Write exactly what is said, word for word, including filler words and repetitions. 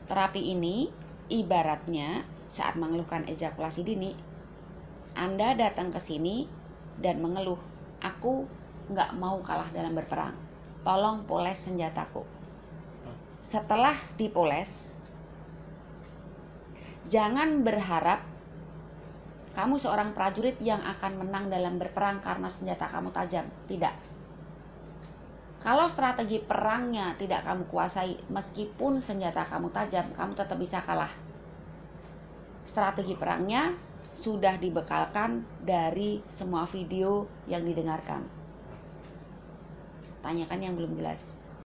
Terapi ini ibaratnya saat mengeluhkan ejakulasi dini, Anda datang ke sini dan mengeluh, aku nggak mau kalah dalam berperang, tolong poles senjataku. Setelah dipoles, jangan berharap kamu seorang prajurit yang akan menang dalam berperang karena senjata kamu tajam. Tidak. Kalau strategi perangnya tidak kamu kuasai, meskipun senjata kamu tajam, kamu tetap bisa kalah. Strategi perangnya sudah dibekalkan dari semua video yang didengarkan. Tanyakan yang belum jelas.